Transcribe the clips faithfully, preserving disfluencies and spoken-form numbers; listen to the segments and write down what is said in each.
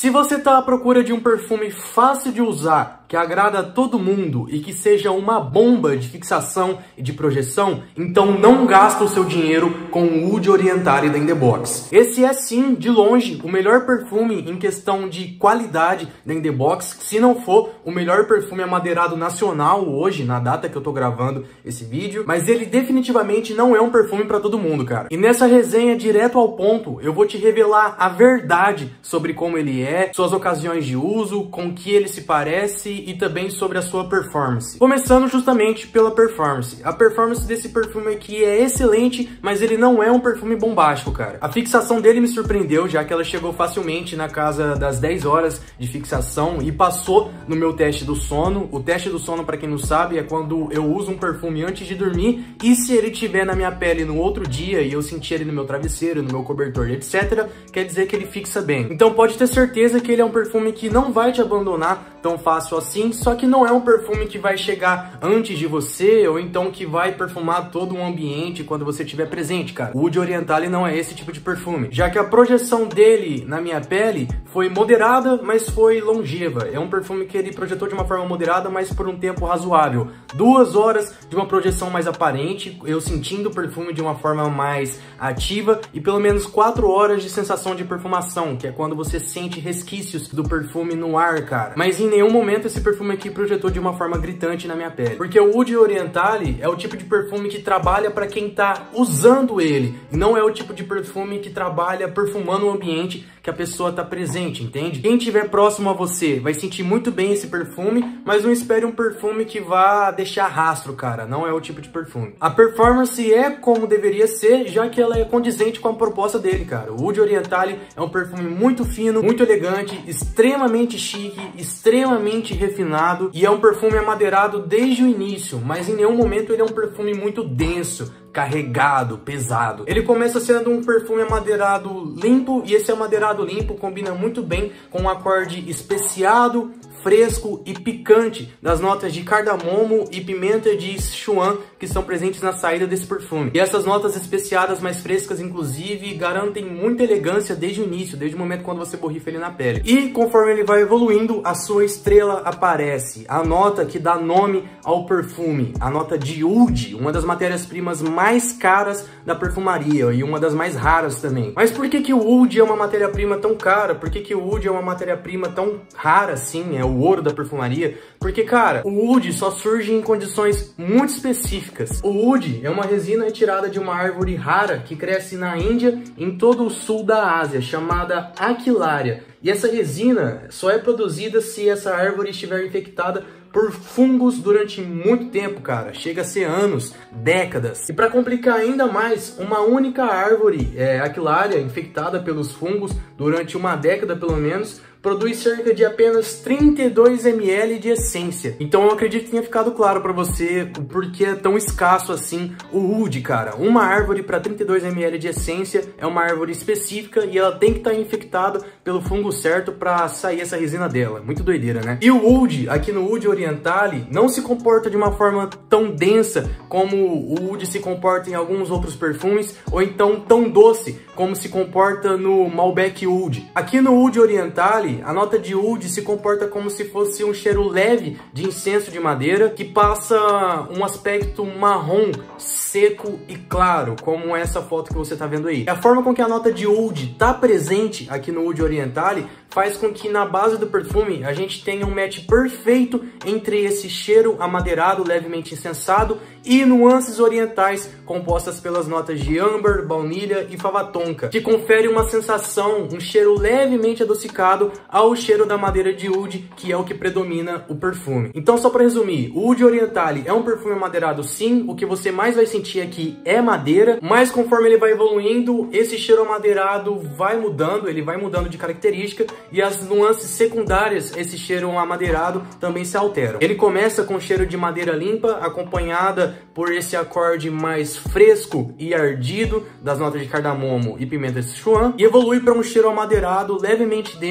Se você tá à procura de um perfume fácil de usar, que agrada a todo mundo e que seja uma bomba de fixação e de projeção, então não gasta o seu dinheiro com o Oud Orientale da In The Box. Esse é sim, de longe, o melhor perfume em questão de qualidade da In The Box, se não for o melhor perfume amadeirado nacional hoje, na data que eu tô gravando esse vídeo, mas ele definitivamente não é um perfume pra todo mundo, cara. E nessa resenha direto ao ponto, eu vou te revelar a verdade sobre como ele é, suas ocasiões de uso, com que ele se parece e também sobre a sua performance. Começando justamente pela performance. A performance desse perfume aqui é excelente, mas ele não é um perfume bombástico, cara. A fixação dele me surpreendeu, já que ela chegou facilmente na casa das dez horas de fixação e passou no meu teste do sono. O teste do sono, pra quem não sabe, é quando eu uso um perfume antes de dormir e se ele tiver na minha pele no outro dia e eu sentir ele no meu travesseiro, no meu cobertor, etcétera, quer dizer que ele fixa bem. Então pode ter certeza que ele é um perfume que não vai te abandonar tão fácil assim, só que não é um perfume que vai chegar antes de você ou então que vai perfumar todo um ambiente quando você estiver presente, cara. O Oud Orientale não é esse tipo de perfume, já que a projeção dele na minha pele foi moderada, mas foi longeva. É um perfume que ele projetou de uma forma moderada, mas por um tempo razoável. Duas horas de uma projeção mais aparente, eu sentindo o perfume de uma forma mais ativa, e pelo menos quatro horas de sensação de perfumação, que é quando você sente resquícios do perfume no ar, cara. Mas em nenhum momento esse perfume aqui projetou de uma forma gritante na minha pele. Porque o Oud Orientale é o tipo de perfume que trabalha para quem tá usando ele, e não é o tipo de perfume que trabalha perfumando o ambiente que a pessoa tá presente, entende? Quem estiver próximo a você vai sentir muito bem esse perfume, mas não espere um perfume que vá deixar rastro, cara. Não é o tipo de perfume. A performance é como deveria ser, já que ela é condizente com a proposta dele, cara. O Oud Orientale é um perfume muito fino, muito elegante, extremamente chique, extremamente refinado, e é um perfume amadeirado desde o início, mas em nenhum momento ele é um perfume muito denso, carregado, pesado. Ele começa sendo um perfume amadeirado limpo, e esse amadeirado limpo combina muito bem com um acorde especiado, fresco e picante das notas de cardamomo e pimenta de Sichuan que estão presentes na saída desse perfume. E essas notas especiadas mais frescas, inclusive, garantem muita elegância desde o início, desde o momento quando você borrifa ele na pele. E conforme ele vai evoluindo, a sua estrela aparece, a nota que dá nome ao perfume, a nota de Oud, uma das matérias-primas mais caras da perfumaria e uma das mais raras também. Mas por que que o Oud é uma matéria-prima tão cara? Por que que o Oud é uma matéria-prima tão rara assim? É o ouro da perfumaria? Porque, cara, o Oud só surge em condições muito específicas. O Oud é uma resina retirada de uma árvore rara que cresce na Índia e em todo o sul da Ásia, chamada Aquilária. E essa resina só é produzida se essa árvore estiver infectada por fungos durante muito tempo, cara. Chega a ser anos, décadas. E para complicar ainda mais, uma única árvore, é, Aquilária, infectada pelos fungos durante uma década pelo menos, produz cerca de apenas trinta e dois mililitros de essência. Então eu acredito que tenha ficado claro para você o porquê é tão escasso assim o Oud, cara. Uma árvore para trinta e dois mililitros de essência é uma árvore específica e ela tem que estar infectada pelo fungo certo para sair essa resina dela. Muito doideira, né? E o Oud, aqui no Oud Orientale, não se comporta de uma forma tão densa como o Oud se comporta em alguns outros perfumes, ou então tão doce como se comporta no Malbec Oud. Aqui no Oud Orientale, a nota de Oud se comporta como se fosse um cheiro leve de incenso de madeira que passa um aspecto marrom, seco e claro, como essa foto que você está vendo aí. A forma com que a nota de Oud está presente aqui no Oud Orientale faz com que na base do perfume a gente tenha um match perfeito entre esse cheiro amadeirado, levemente incensado, e nuances orientais compostas pelas notas de âmbar, baunilha e fava tonka, que confere uma sensação, um cheiro levemente adocicado ao cheiro da madeira de Oud, que é o que predomina o perfume. Então, só para resumir, o Oud Orientale é um perfume amadeirado sim, o que você mais vai sentir aqui é madeira, mas conforme ele vai evoluindo, esse cheiro amadeirado vai mudando, ele vai mudando de característica, e as nuances secundárias, esse cheiro amadeirado, também se alteram. Ele começa com cheiro de madeira limpa, acompanhada por esse acorde mais fresco e ardido das notas de cardamomo e pimenta de Sichuan, e evolui para um cheiro amadeirado levemente denso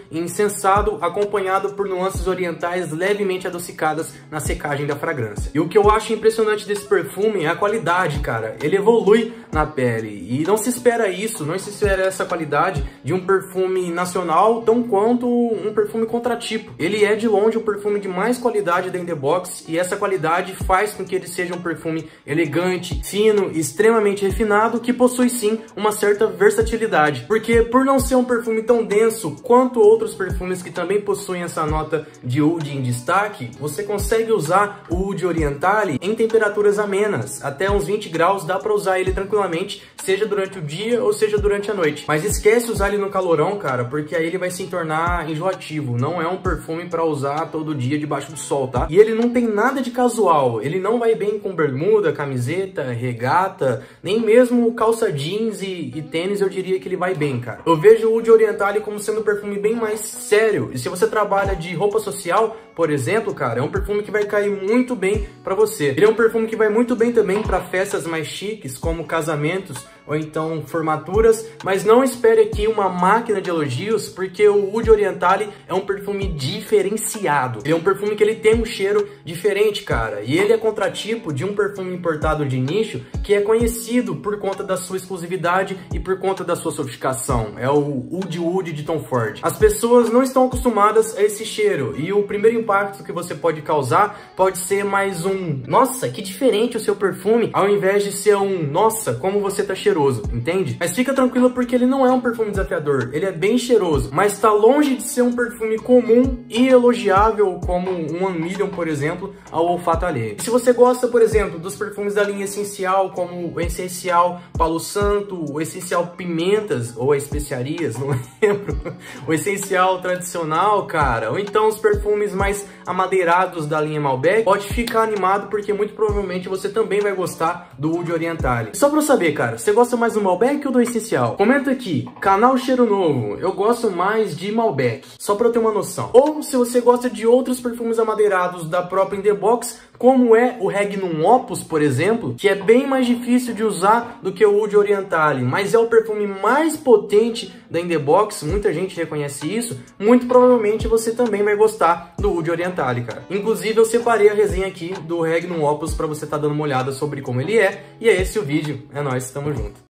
e incensado, acompanhado por nuances orientais levemente adocicadas na secagem da fragrância. E o que eu acho impressionante desse perfume é a qualidade, cara. Ele evolui na pele e não se espera isso, não se espera essa qualidade de um perfume nacional tão quanto um perfume contratipo. Ele é de longe o perfume de mais qualidade da In The Box e essa qualidade faz com que ele seja um perfume elegante, fino, extremamente refinado, que possui sim uma certa versatilidade. Porque por não ser um perfume tão denso quanto outros perfumes que também possuem essa nota de oud em destaque, você consegue usar o Oud Orientale em temperaturas amenas, até uns vinte graus dá para usar ele tranquilamente, seja durante o dia ou seja durante a noite. Mas esquece usar ele no calorão, cara, porque aí ele vai se tornar enjoativo. Não é um perfume para usar todo dia debaixo do sol, tá? E ele não tem nada de casual, ele não vai bem com bermuda, camiseta, regata, nem mesmo calça jeans e, e tênis eu diria que ele vai bem, cara. Eu vejo o Oud Orientale como sendo um perfume bem mais sério, e se você trabalha de roupa social, por exemplo, cara, é um perfume que vai cair muito bem pra você. Ele é um perfume que vai muito bem também para festas mais chiques, como casamentos ou então formaturas, mas não espere aqui uma máquina de elogios, porque o Oud Orientale é um perfume diferenciado. Ele é um perfume que ele tem um cheiro diferente, cara, e ele é contratipo de um perfume importado de nicho que é conhecido por conta da sua exclusividade e por conta da sua sofisticação. É o Oud Oud de Tom Ford. As pessoas não estão acostumadas a esse cheiro e o primeiro impacto que você pode causar pode ser mais um nossa, que diferente o seu perfume, ao invés de ser um nossa, como você tá cheirando. Entende? Mas fica tranquilo porque ele não é um perfume desafiador, ele é bem cheiroso, mas está longe de ser um perfume comum e elogiável como um One Million, por exemplo, ao olfato alheio. E se você gosta, por exemplo, dos perfumes da linha Essencial, como o Essencial Palo Santo, o Essencial Pimentas, ou Especiarias, não lembro, o Essencial Tradicional, cara, ou então os perfumes mais amadeirados da linha Malbec, pode ficar animado porque muito provavelmente você também vai gostar do Oud Orientale. Só pra eu saber, cara, você gosta mais do Malbec ou do Essencial? Comenta aqui, canal Cheiro Novo, eu gosto mais de Malbec, só pra eu ter uma noção. Ou se você gosta de outros perfumes amadeirados da própria In The Box, como é o Regnum Opus, por exemplo, que é bem mais difícil de usar do que o Oud Orientale, mas é o perfume mais potente da In The Box, muita gente reconhece isso, muito provavelmente você também vai gostar do Oud Orientale, cara. Inclusive eu separei a resenha aqui do Regnum Opus pra você estar tá dando uma olhada sobre como ele é, e é esse o vídeo, é nóis, tamo junto.